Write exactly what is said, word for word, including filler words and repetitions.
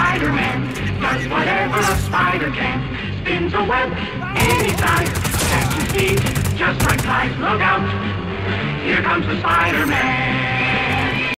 Spiderman does whatever a spider can. Spins a web any size. Catches thieves just like flies. Look out! Here comes the Spider-Man.